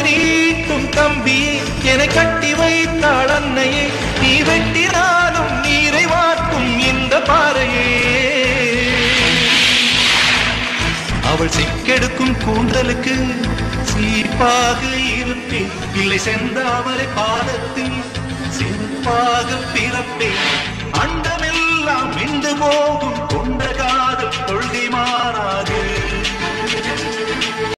நீட்டும் தம்பியே என கட்டி வைத்தாள் அன்னையே நீ வெட்டினாலும் நீரை வார்க்கும் இந்த பாறையே அவள் சிக்கெடுக்கும் கூந்தலுக்கு சீப்பாக இருப்பேன் இல்லை செந்தாமரை பாதத்தில் சிறப்பாக பிறப்பேன் அண்டமெல்லாம் மிண்டு போகும்